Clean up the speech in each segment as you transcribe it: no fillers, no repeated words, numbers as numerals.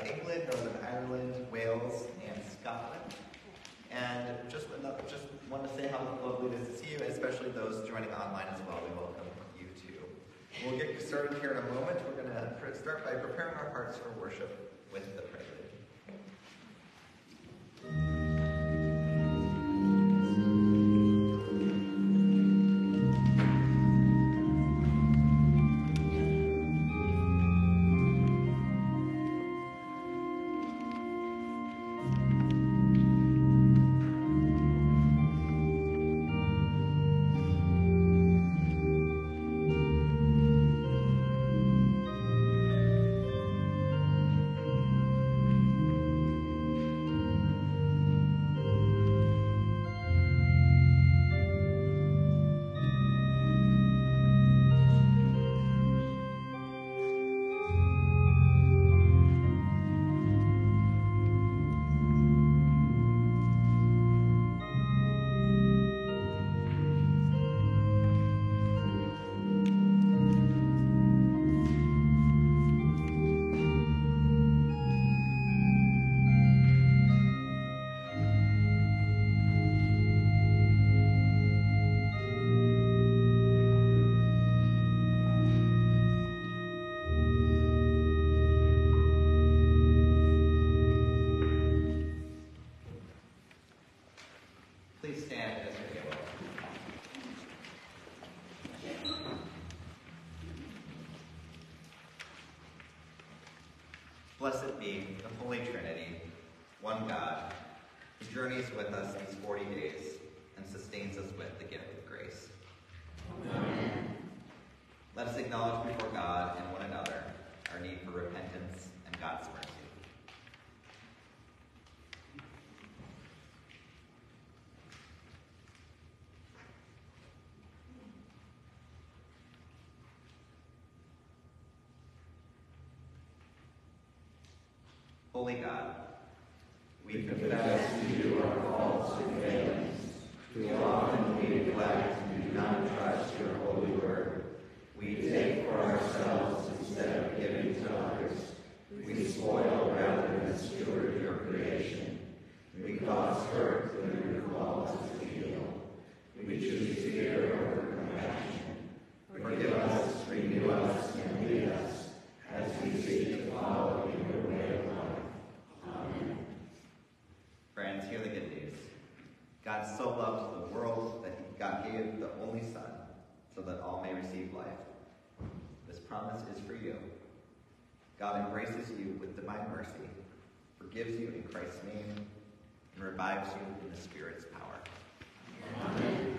England, Northern Ireland, Wales, and Scotland. And just want to say how lovely it is to see you, and especially those joining online as well. We welcome you too. We'll get started here in a moment. We're going to start by preparing our hearts for worship with the prelude. Blessed be the Holy Trinity, one God, who journeys with us these 40 days and sustains us with the gift of grace. Amen. Let us acknowledge before God and one another our need for repentance and God's mercy. Holy God, we confess to you our faults and failings. Too often we neglect and do not trust your holy word. We take for ourselves instead of giving to others. We spoil rather than steward your creation. We cause hurt when you call us to heal. We choose fear over compassion. Forgive us, renew us, and lead us as we seek to follow in your way of life. Amen. Friends, hear the good news. God so loved the world that God gave the only Son, so that all may receive life. This promise is for you. God embraces you with divine mercy, forgives you in Christ's name, and revives you in the Spirit's power. Amen.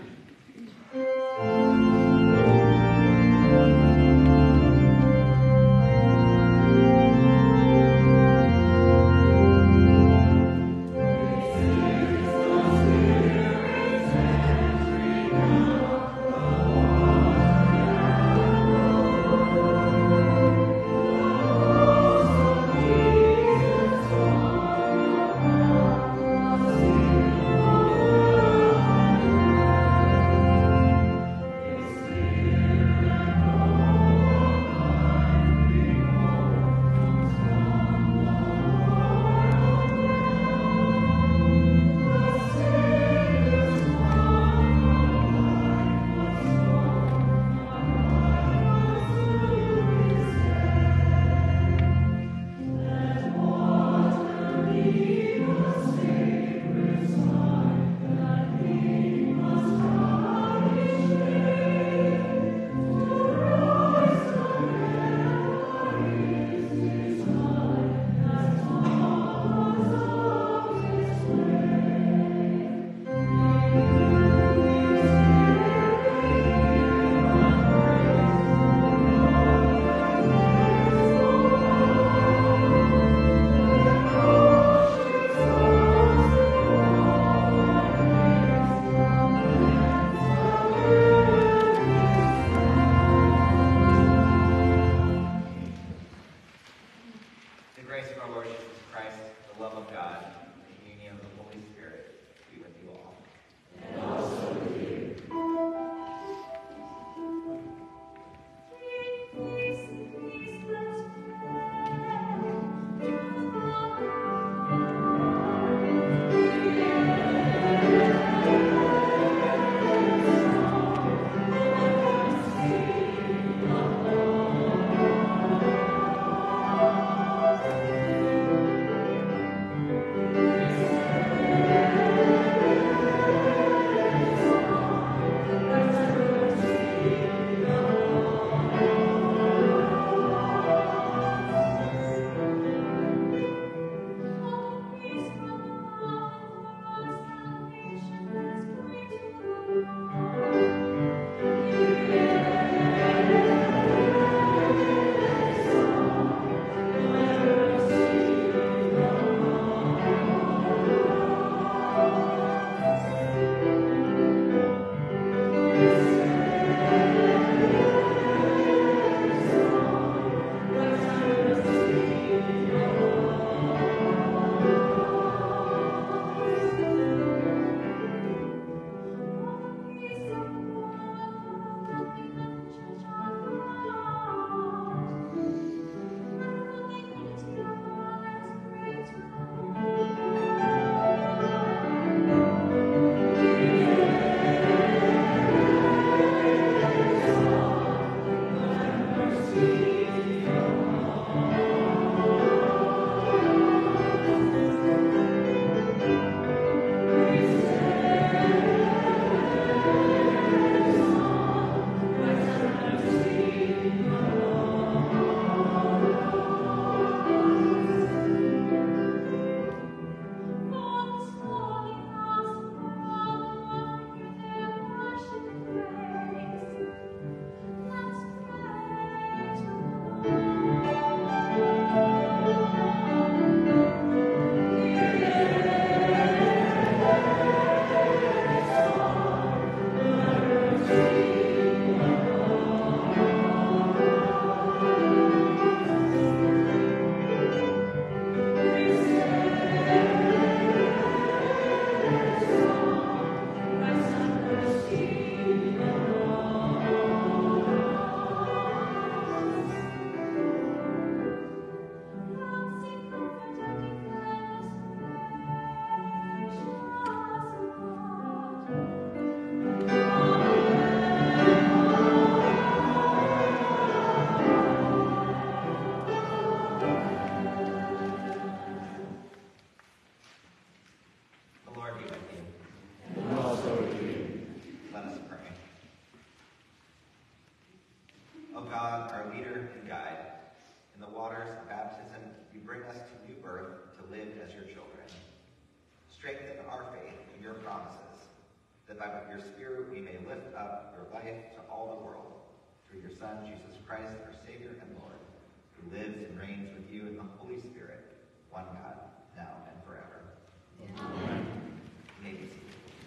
O God, our leader and guide, in the waters of baptism, you bring us to new birth to live as your children. Strengthen our faith in your promises, that by your Spirit we may lift up your life to all the world, through your Son, Jesus Christ, our Savior and Lord, who lives and reigns with you in the Holy Spirit, one God, now and forever. Amen. You may be seated.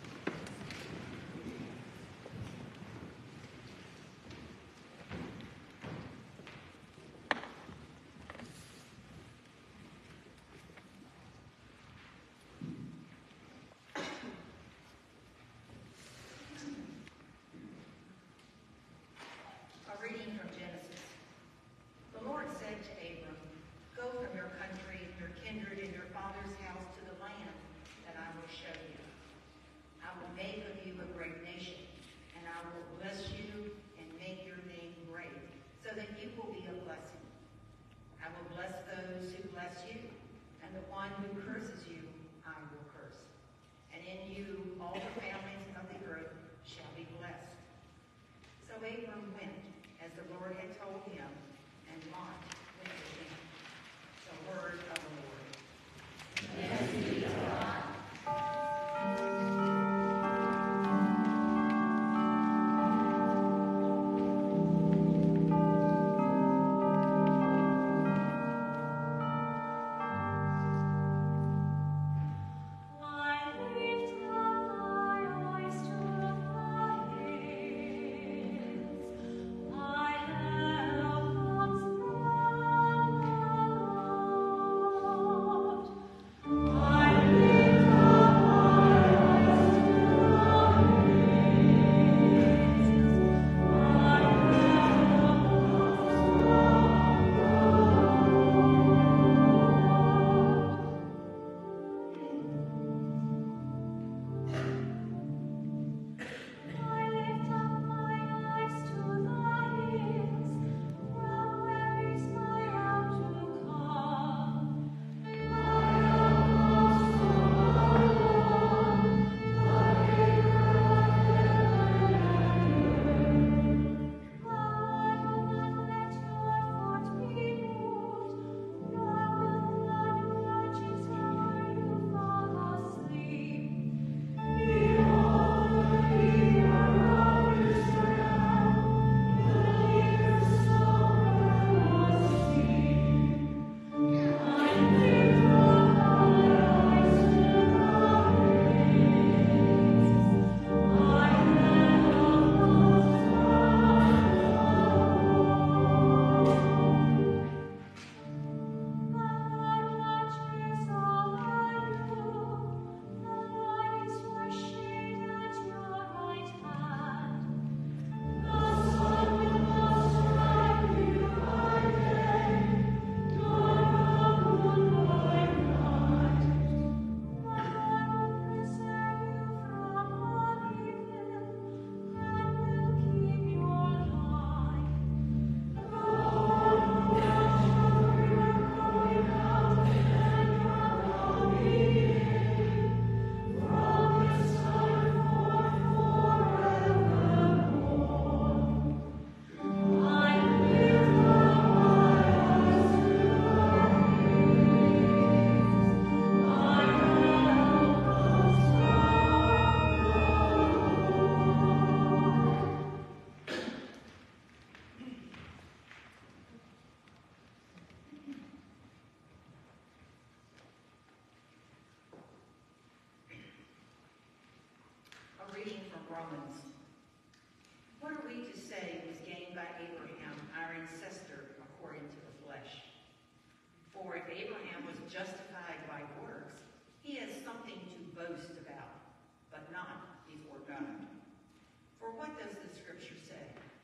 reading from Romans. What are we to say was gained by Abraham, our ancestor, according to the flesh? For if Abraham was justified by works, he has something to boast about, but not before God. For what does the scripture say?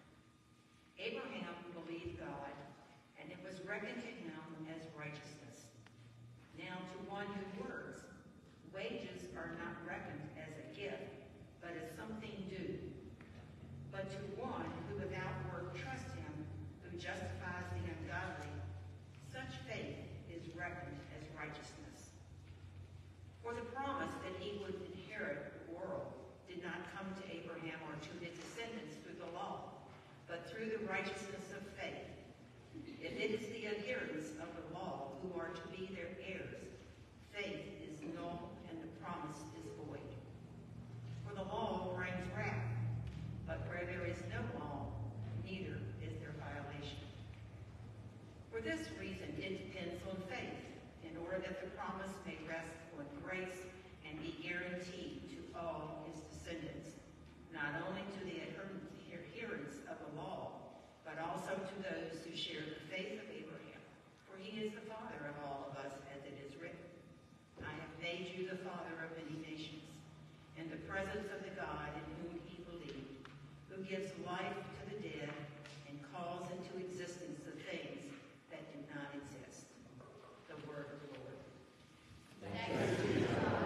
Abraham believed God, and it was reckoned to him as righteousness. Now to one who works, wages are not reckoned as a gift, but as something due. But to one who without work trusts him, who justifies the ungodly, such faith is reckoned as righteousness. For the promise that he would inherit the world did not come to Abraham or to his descendants through the law, but through the the righteousness of faith. If it is the adherents of the law who are to be their heirs, faith is null and the promise is void. For the law brings wrath, but where there is no law, neither is there violation. For this reason, it depends on faith, in order that the promise may rest on grace and be guaranteed to all his descendants, not only to the adherents of the law, but also to those who share the faith of Abraham. For he is the father of all of us, as it is written, I have made you the father of many nations, in the presence of the God in whom he believed, who gives life to the dead and calls into existence the things that do not exist. The word of the Lord. Thanks be to God.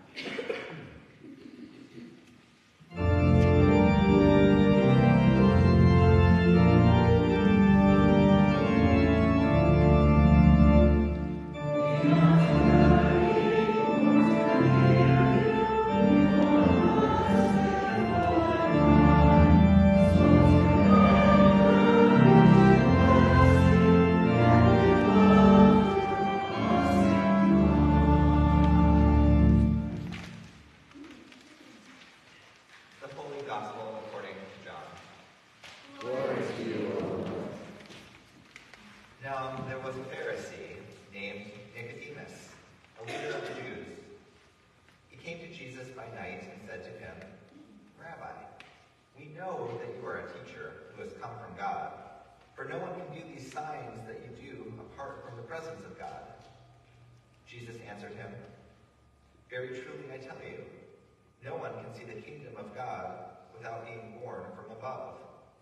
Now there was a Pharisee named Menke, a leader of the Jews. He came to Jesus by night and said to him, Rabbi, we know that you are a teacher who has come from God, for no one can do these signs that you do apart from the presence of God. Jesus answered him, Very truly I tell you, no one can see the kingdom of God without being born from above.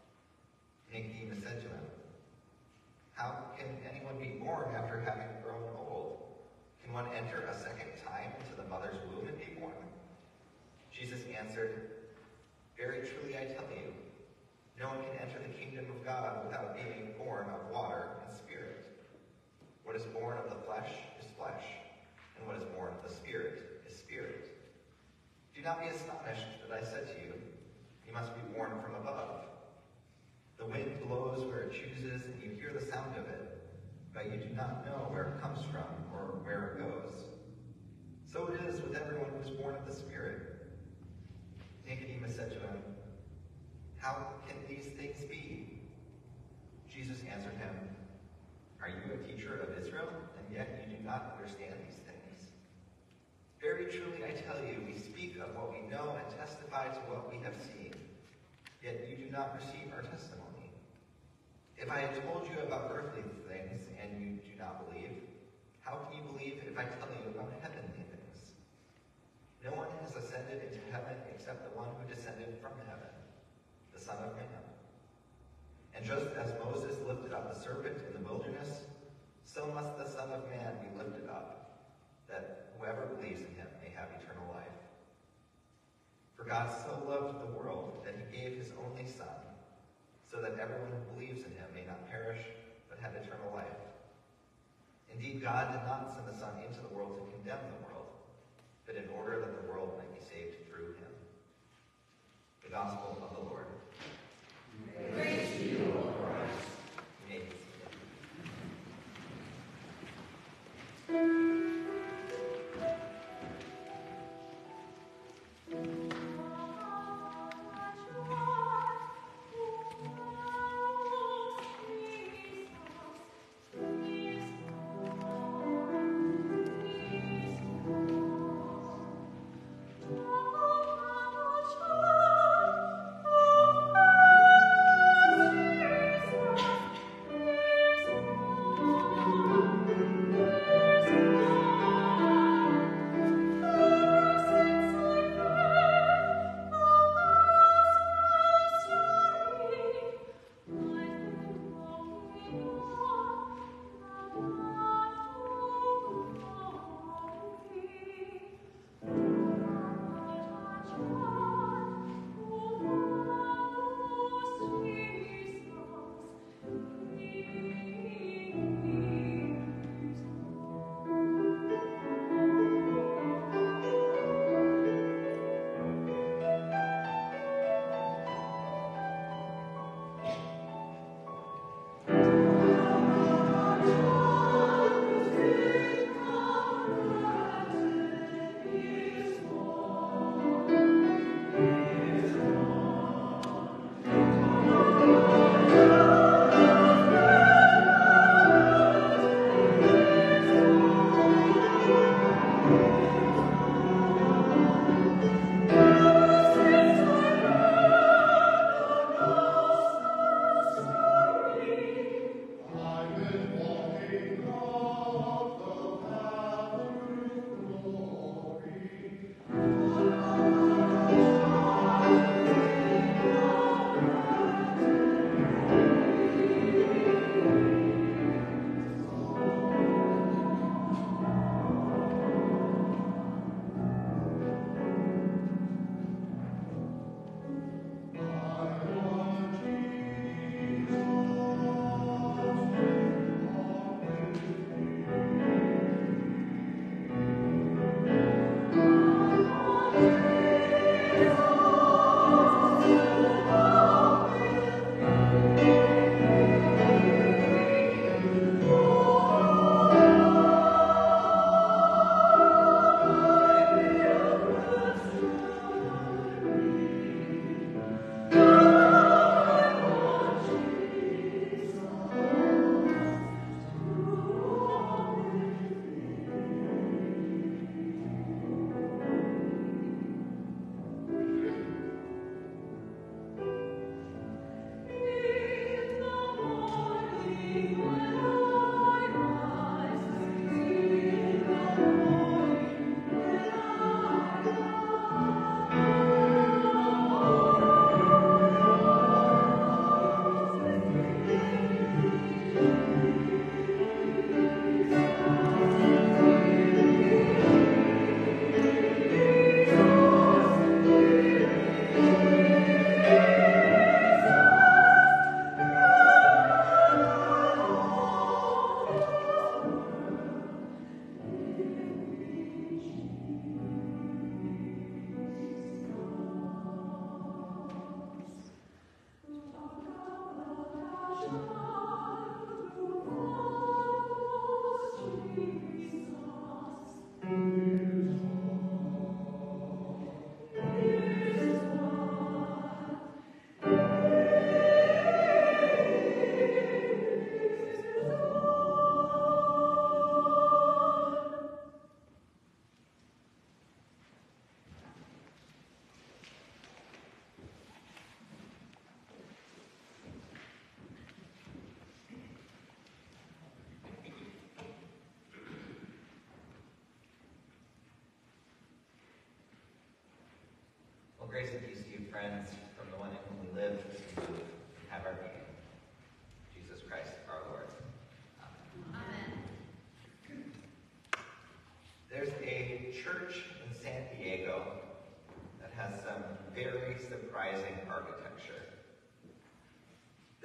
Menke said to him, How can anyone be born after having grown old? Can one enter a second time into the mother's womb and be born? Jesus answered, Very truly I tell you, no one can enter the kingdom of God without being born of water and spirit. What is born of the flesh is flesh, and what is born of the spirit is spirit. Do not be astonished that I said to you, you must be born from above. The wind blows where it chooses, and you hear the sound of it, but you do not know where it comes from or where it goes. So it is with everyone who is born of the Spirit. Nicodemus said to him, How can these things be? Jesus answered him, Are you a teacher of Israel, and yet you do not understand these things? Very truly I tell you, we speak of what we know and testify to what we have seen, yet you do not receive our testimony. If I had told you about earthly things and you do not believe, how can you believe if I tell you about heavenly things? No one has ascended into heaven except the one who descended from heaven, the Son of Man. And just as Moses lifted up the serpent in the wilderness, so must the Son of Man be lifted up, that whoever believes in him may have eternal life. For God so loved the world that he gave his only Son, so that everyone who believes in him may not perish, but have eternal life. Indeed, God did not send the Son into the world to condemn the world, but in order that the world might be saved through him. The Gospel of the Lord. Praise to you, O Christ. You may be seated.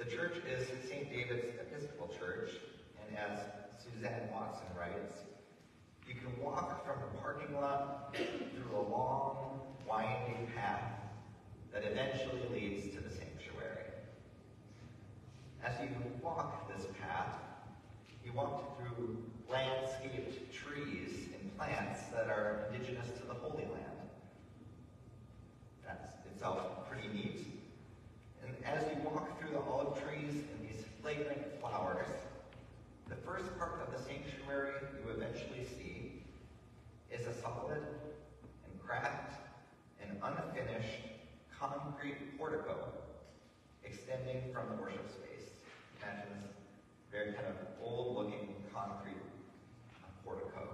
The church is St. David's Episcopal Church, and as Suzanne Watson writes, you can walk from the parking lot through a long, winding path that eventually leads to the sanctuary. As you walk this path, you walk through landscaped trees and plants that are indigenous to the Holy Land. That's itself pretty neat. And as you walk through the olive trees and these fragrant flowers, the first part of the sanctuary you eventually see is a solid and cracked and unfinished concrete portico extending from the worship space. Imagine this very kind of old-looking concrete portico.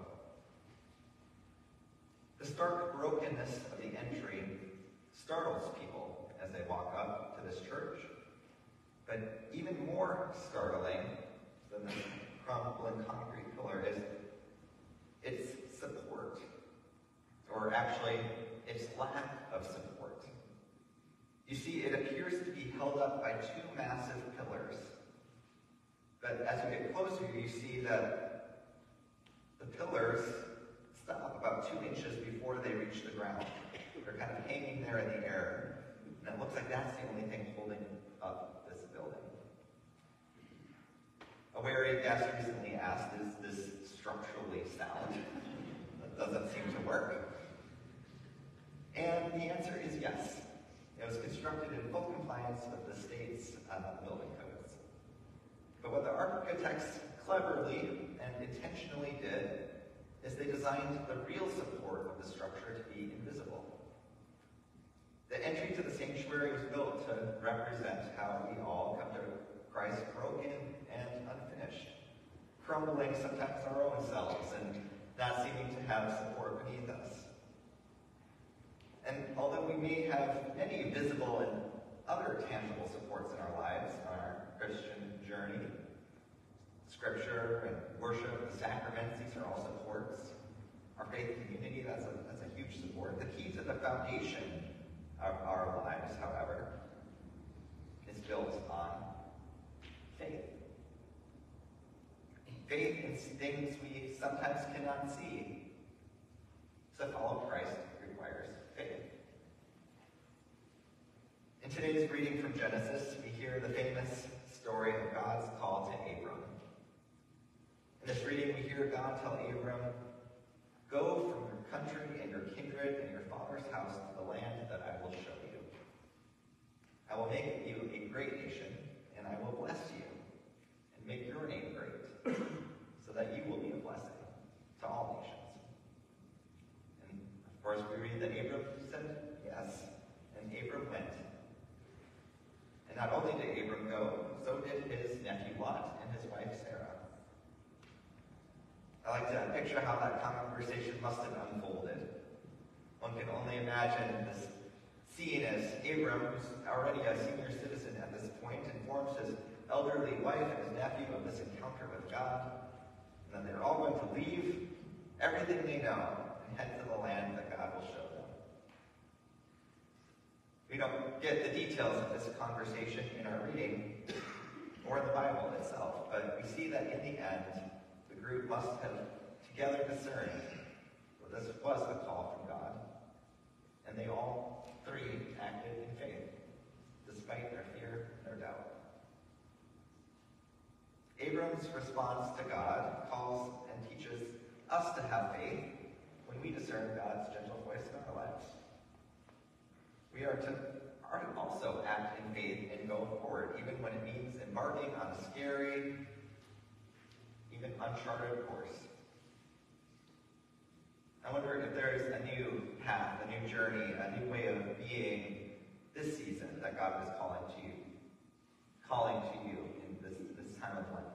The stark brokenness of the entry startles people as they walk up to this church, but even more startling than the crumbling concrete pillar is its support, or actually its lack of support. You see, it appears to be held up by two massive pillars, but as you get closer, you see that the pillars stop about 2 inches before they reach the ground. They're kind of hanging there in the air, and it looks like that's the only thing holding up this building. A wary guest recently asked, is this structurally sound? That doesn't seem to work. And the answer is yes. It was constructed in full compliance with the state's building codes. But what the architects cleverly and intentionally did is they designed the real support of the structure to be invisible. The entry to the sanctuary was built to represent how we all come to Christ broken and unfinished, crumbling sometimes our own selves and not seeming to have support beneath us. And although we may have many visible and other tangible supports in our lives on our Christian journey, Scripture and worship, the sacraments, these are all supports. Our faith community, that's a huge support. The key to the foundation of our lives, however, is built on faith. Faith in things we sometimes cannot see. To follow Christ requires faith. In today's reading from Genesis, we hear the famous story of God's call to Abram. In this reading, we hear God tell Abram, "Go from your country and your kindred and your father's house to the land that I will show you. I will make you a great nation, and I will bless you, and make your name great, so that you will be a blessing to all nations." And of course, we read that Abram said yes, and Abram went. And not only did Abram go, so did his nephew Lot and his wife Sarah. I like to picture how that conversation must have unfolded. One can only imagine this scene as Abram, who's already a senior citizen at this point, informs his elderly wife and his nephew of this encounter with God, and that they're all going to leave everything they know and head to the land that God will show them. We don't get the details of this conversation in our reading or in the Bible itself, but we see that in the end, the group must have together discerned that this was a call from God, and they all three acted in faith, despite their fear and their doubt. Abram's response to God calls and teaches us to have faith when we discern God's gentle voice in our lives. We are to also act in faith and go forward, even when it means embarking on a scary, even uncharted course. I wonder if there's a new path, a new journey, a new way of being this season that God is calling to you in this time of Lent.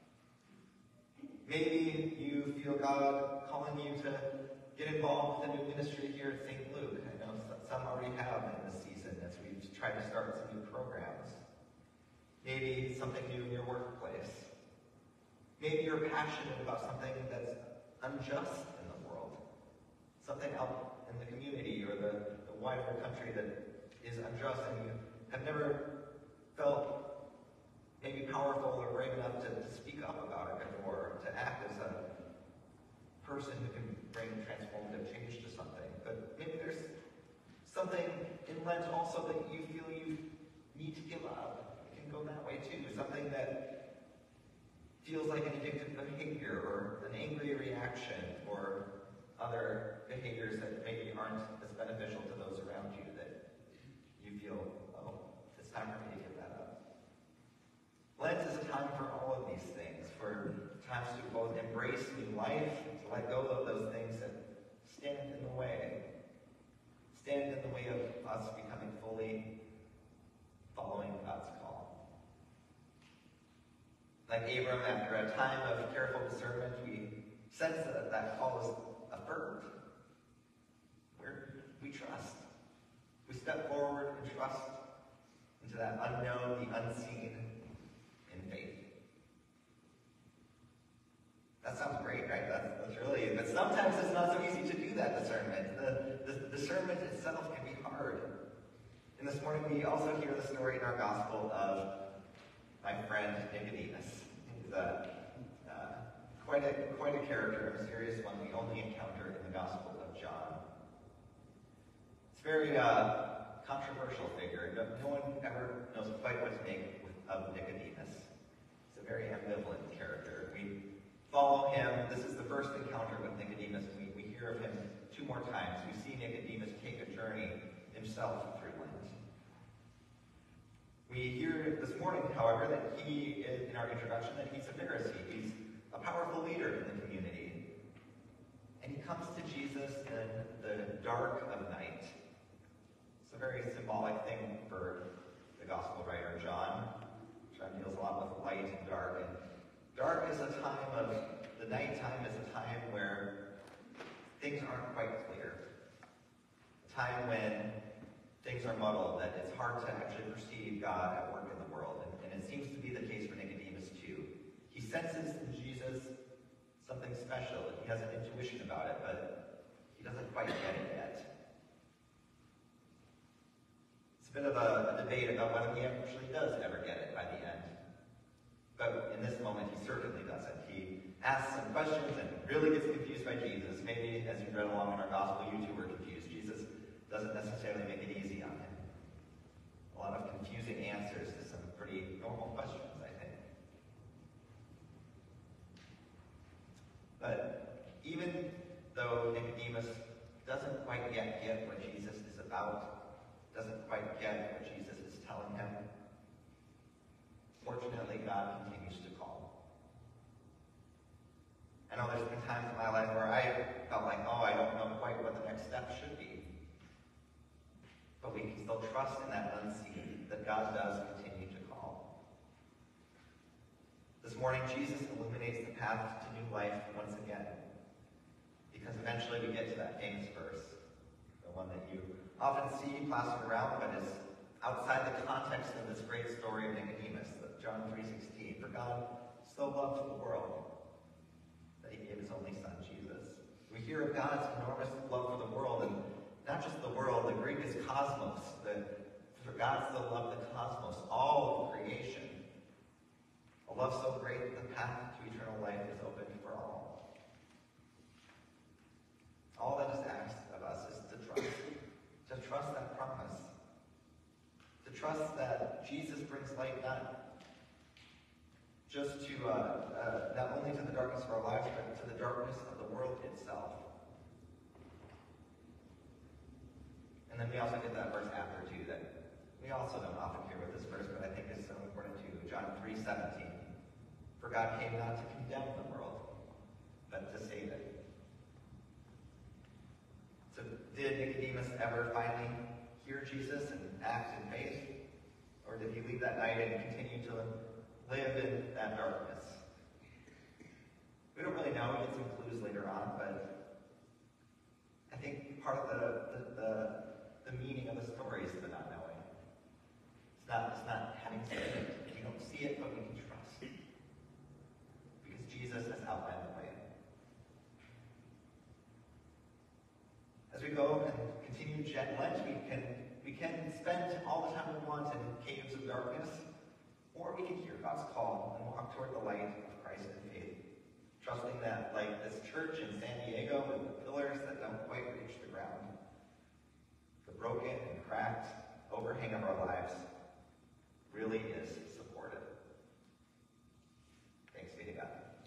Maybe you feel God calling you to get involved with a new ministry here at St. Luke. I know some already have in this season as we've tried to start some new programs. Maybe something new in your workplace. Maybe you're passionate about something that's unjust in the world. Something out in the community or the wider country that is unjust, and you have never felt powerful or brave enough to speak up about it or to act as a person who can bring transformative change to something. But maybe there's something in Lent also that you feel you need to give up. It can go that way too. Something that feels like an addictive behavior or an angry reaction or other behaviors that maybe aren't as beneficial to those around you that you feel, oh, it's time for me to give that up. Lent is a time for all of these things, for times to both embrace new life, to let go of those things that stand in the way of us becoming fully following God's call. Like Abram, after a time of careful discernment, we sense that that call is affirmed. Where we trust. We step forward and trust into that unknown, the unseen, in faith. That sounds great, right? That's really, but sometimes it's not so easy to do that discernment. The discernment itself can be hard. And this morning we also hear the story in our gospel of my friend Nicodemus. He's quite a character, a mysterious one we only encounter in the Gospel of John. It's a very controversial figure. No one ever knows quite what to make of Nicodemus. He's a very ambivalent character. We follow him. This is the first encounter with Nicodemus. We hear of him 2 more times. We see Nicodemus take a journey himself through Lent. We hear this morning, however, that he is, in our introduction, that he's a Pharisee. He's a powerful leader in the community. And he comes to Jesus in the dark of night. It's a very symbolic thing for the gospel writer, John. John deals a lot with light and dark. And dark is a time of, the nighttime is a time where things aren't quite clear. A time when things are muddled, that it's hard to actually perceive God at work in the world. And it seems to be the case for Nicodemus too. He senses in Jesus something special. He has an intuition about it, but he doesn't quite get it yet. It's a bit of a debate about whether he actually does ever get it by the end. But in this moment, he certainly doesn't. He asks some questions and really gets confused by Jesus. Maybe as you read along in our gospel, you too were confused. Jesus doesn't necessarily make it easy on him. A lot of confusing answers to some pretty normal questions, I think. But even though Nicodemus doesn't quite yet get what Jesus is about, doesn't quite get what Jesus is telling him, fortunately, God continues to call. I know there's been times in my life where I felt like, oh, I don't know quite what the next step should be. But we can still trust in that unseen, that God does continue to call. This morning, Jesus illuminates the path to new life once again. Because eventually we get to that famous verse, the one that you often see plastered around, but is outside the context of this great story of Nicodemus, John 3:16. For God so loved the world that he gave his only son, Jesus. We hear of God's enormous love for the world, and not just the world, the Greek is cosmos. For God so loved the cosmos, all of creation. A love so great that the path to eternal life is open for all. All that is asked of us is to trust that promise. To trust that Jesus brings light not just to, not only to the darkness of our lives, but to the darkness of the world itself. And then we also get that verse after too, that we also don't often hear with this verse, but I think is so important too. John 3:17. For God came not to condemn the world, but to save it. So did Nicodemus ever finally hear Jesus and act in faith? Or did he leave that night and continue to live in that darkness? We don't really know. We get some clues later on, but I think part of the meaning of the story is the not knowing. It's not having seen it. We don't see it, but we can trust. Because Jesus has outlined the way. As we go and continue Lent, we can spend all the time we want in caves of darkness, or or we could hear God's call and walk toward the light of Christ in faith, trusting that, like this church in San Diego with the pillars that don't quite reach the ground, the broken and cracked overhang of our lives really is supportive. Thanks be to God.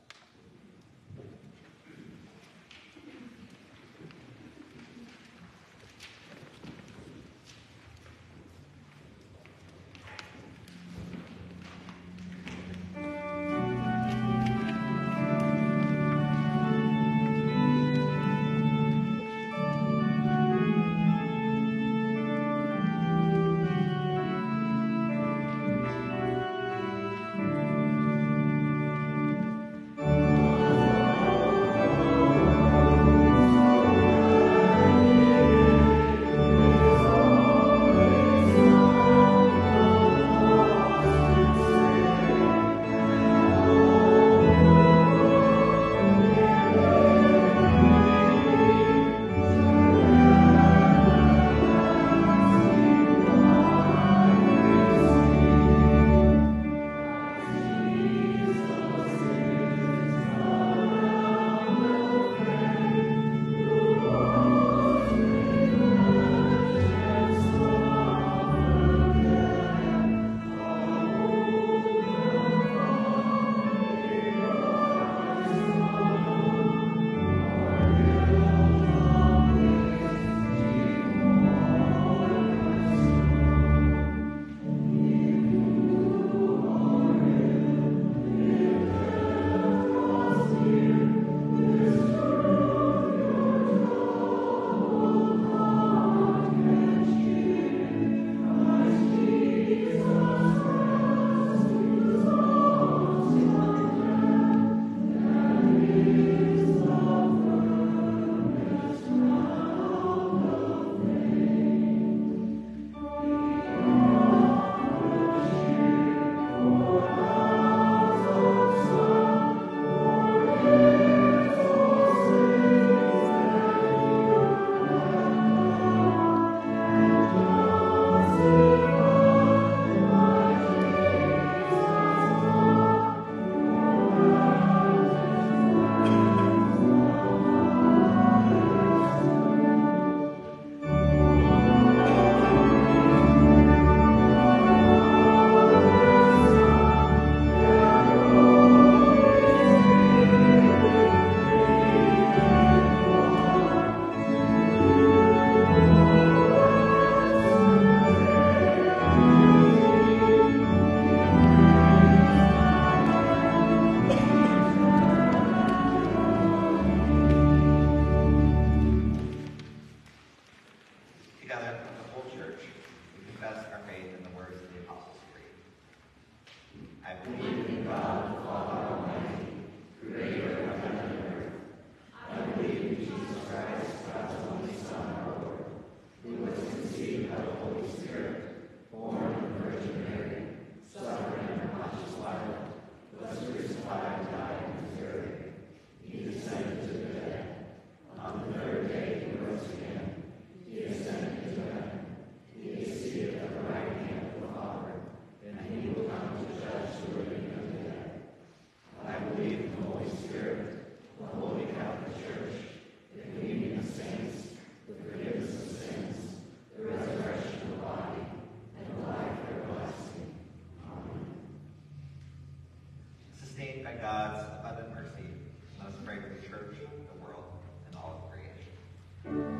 By God's abundant mercy, let us pray for the church, the world, and all of creation.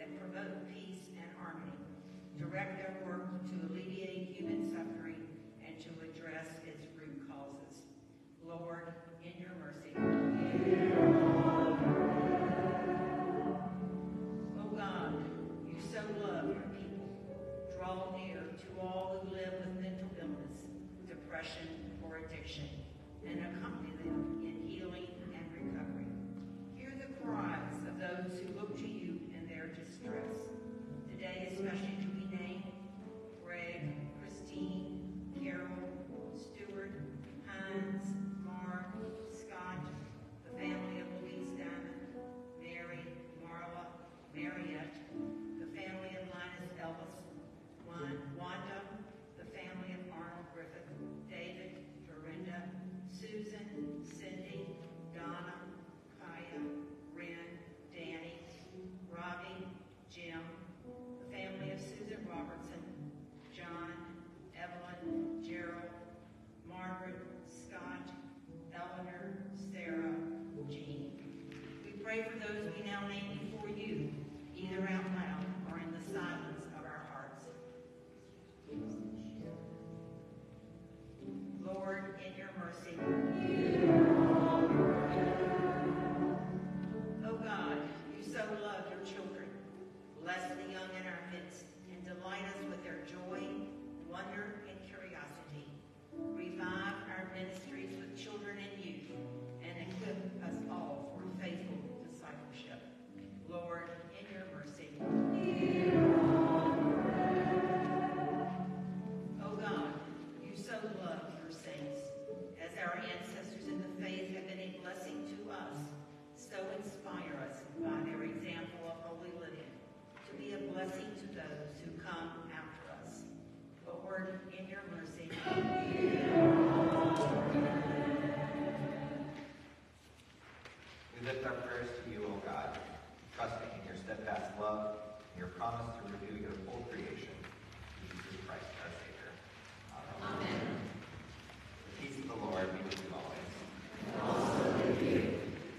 that promote peace and harmony. Direct their work to alleviate human suffering and to address its root causes. Lord, in your mercy. Oh God, you so love your people. Draw near to all who live with mental illness, depression, or addiction, and accompany them in healing and recovery. Hear the cries of those who look to you in their distress. Today, especially to be named Greg, Christine, Carol, Stuart, Hines, Mark, Scott, the family of Louise Diamond, Mary, Marla, Mariette, the family of Linus Elvis, Wanda, the family of Arnold Griffith, David, Dorinda, Susan, Cindy, Donna, Kaya, Ren, Danny, Robbie, Jim, the family of Susan Robertson, John, Evelyn, Gerald, Margaret, Scott, Eleanor, Sarah, Jean. We pray for those we now name before you, either out loud or in the silence of our hearts. Lord, in your mercy. Oh God, you so love your children. Bless the young in our midst and delight us with their joy, wonder, and curiosity. Revive our ministries with children and youth and equip us all for faithful discipleship. Lord, in your mercy. Oh God, you so love your saints. As our ancestors in the faith have been a blessing to us, so inspire us by their example of holy living to be a blessing to those who come after us. Lord, in your mercy. We lift our prayers to you, O God, trusting in your steadfast love and your promise to renew your whole creation. Through Jesus Christ, our Savior. Amen. Amen. The peace of the Lord be with you always. And also with you.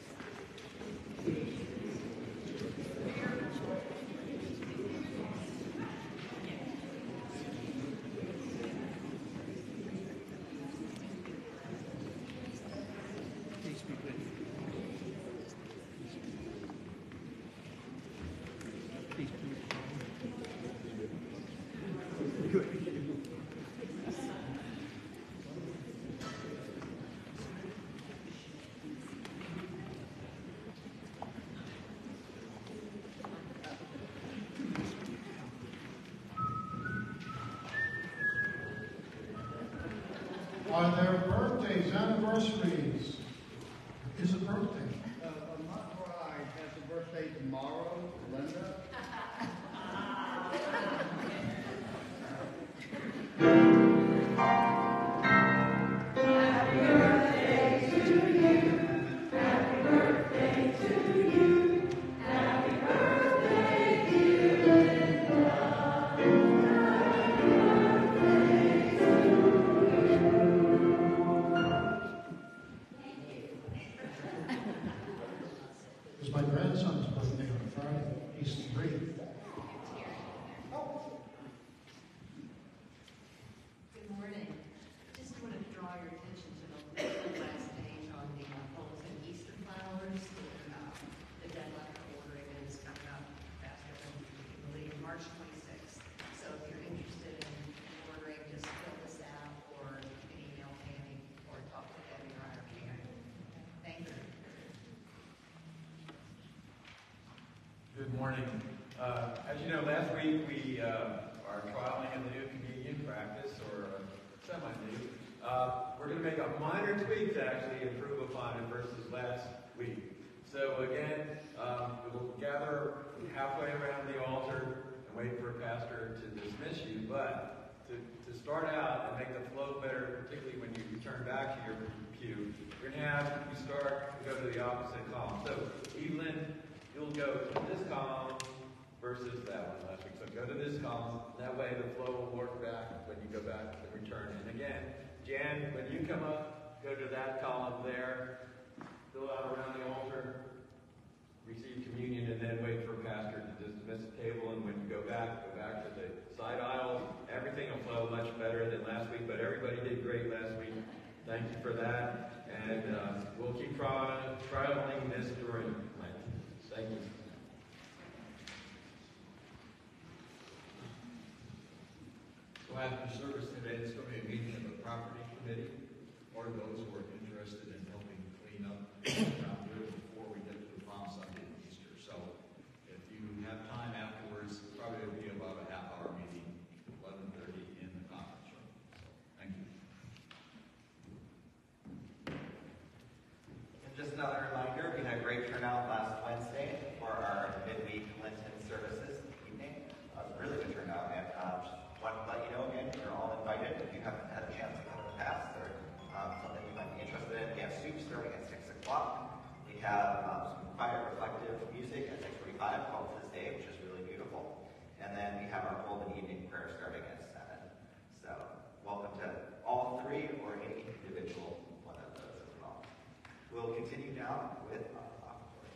Are there birthdays, anniversaries? Is a birthday? My bride has a birthday tomorrow, Linda. It's my grandson's birthday on Friday. He's 3. Good morning. Just want to draw your attention to the last page on the Fulton Easter flowers. The deadline for ordering is coming up faster than you believe, March 26th. So if you're interested in ordering, just fill this out or you can email Tammy or talk to Debbie or I or Karen. Thank you. Good morning. As you know, last week we are trialing a new communion practice, or semi-new. We're going to make a minor tweak to actually improve upon it versus last week. So again, we'll gather halfway around the altar and wait for a pastor to dismiss you. But to start out and make the flow better, particularly when you return back to your pew, you're going to have you start to go to the opposite column. So Evelyn, you'll go to this column versus that one last week. So go to this column. That way the flow will work back when you go back and return. And again, Jan, when you come up, go to that column there, fill out around the altar, receive communion, and then wait for a pastor to dismiss dismissive table, and when you go back to the side aisles. Everything will flow much better than last week, but everybody did great last week. Thank you for that, and we'll keep trialing this during Lent. Thank you. So after service today, there's going to be a meeting of the property committee, or those who are interested in helping clean up around here before we get to the Palm Sunday and Easter. So if you have time afterwards, probably will be about a half-hour meeting, 11:30 in the conference room. So thank you. And just another reminder, we had a great turnout last Wednesday for our midweek Lenten services evening. Really good turnout, and just want to let you know again, you're all invited. If you haven't had a chance to come in the past, or something you might be interested in, we have soup starting at 6 o'clock. We have some quiet, reflective music at 6:45 called This Day, which is really beautiful. And then we have our golden evening prayer starting at 7. So welcome to all three or any individual one of those as well. We'll continue now with our offertory.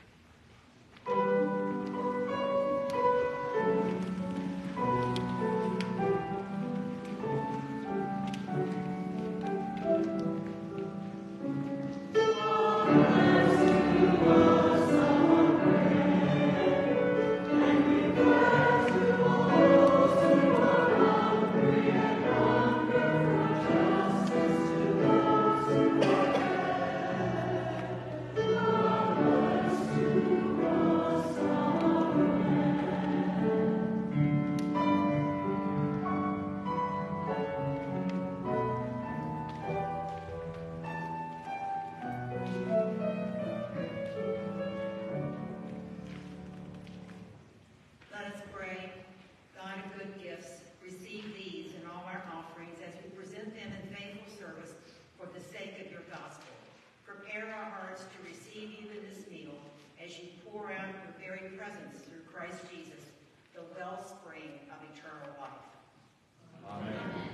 Let us pray. God of good gifts, receive these and all our offerings as we present them in faithful service for the sake of your gospel. Prepare our hearts to receive you in this meal as you pour out your very presence through Christ Jesus, the wellspring of eternal life. Amen.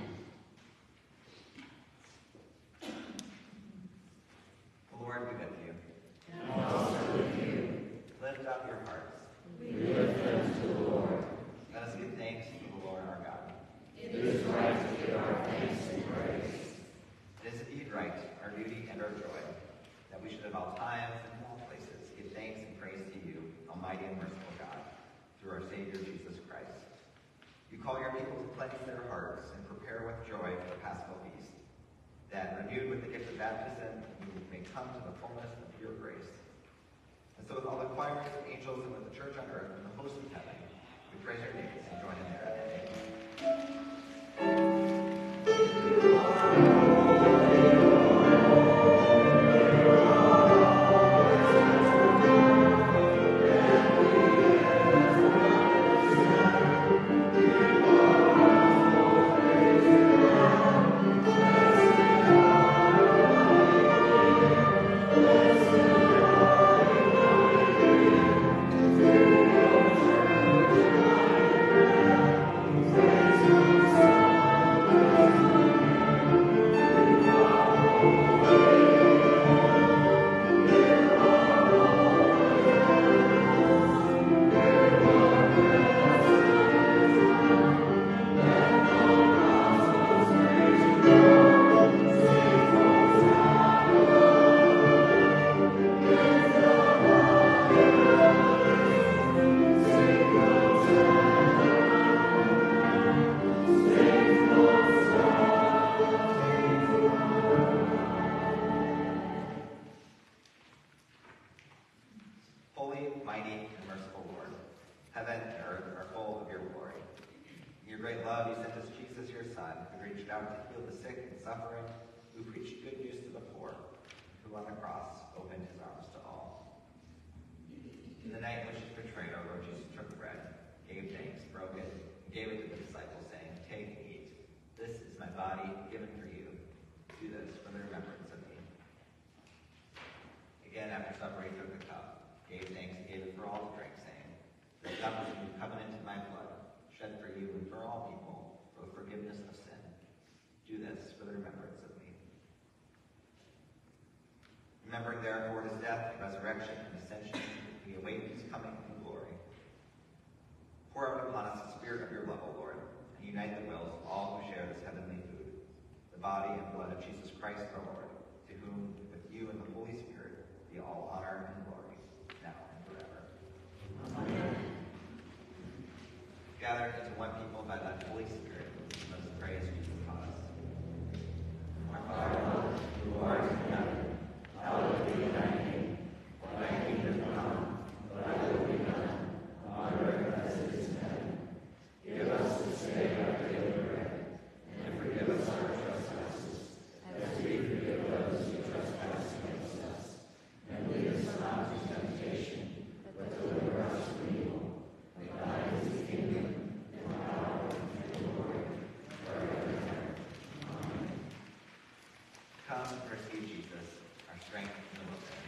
The Lord be with you. And also with you. Lift up your hearts. We lift them to the Lord. Let us give thanks to the Lord our God. It is right to give our thanks and praise. It is indeed right, our duty and our joy, that we should at all times and in all places give thanks and praise to you, Almighty and merciful God, through our Savior Jesus Christ. You call your people to cleanse their hearts and prepare with joy for the Paschal feast, that, renewed with the gift of baptism, we may come to the fullness of your grace. And so with all the choirs of angels and with the church on earth and the host of heaven, we praise your name and join in their name. Holy, mighty, and merciful Lord, heaven and earth are full of your glory. In your great love, you sent us Jesus, your Son, who reached out to heal the sick and suffering, who preached good news to the poor, who on the cross opened his arms to all. In the night in which he was betrayed, our Lord Jesus took bread, gave thanks, broke it, and gave it to the disciples, saying, "Take and eat. This is my body given for you. Do this for the remembrance of me." Again, after supper, he took the cup, gave thanks, and gave it for all to drink, saying, "This cup is the new covenant in my blood, shed for you and for all people, for the forgiveness of sin. Do this for the remembrance of me." Remembering therefore his death, resurrection, and ascension, we await his coming in glory. Christ our Lord, to whom, with you and the Holy Spirit, be all honor and glory, now and forever. Amen. Gathered into one people by that Holy Spirit, let us pray as Jesus taught us. Our Father, who art in heaven, hallowed be thy name. Thy kingdom come, thy will be done, on earth as it is in heaven. Give us this day our daily bread, and forgive us our trespasses, as we forgive those who trespass against us. And lead us not into temptation, but deliver us from evil. For thine is the kingdom, and the power, and the glory, forever and ever. Amen. Come and receive Jesus, our strength in the wilderness.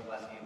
blessing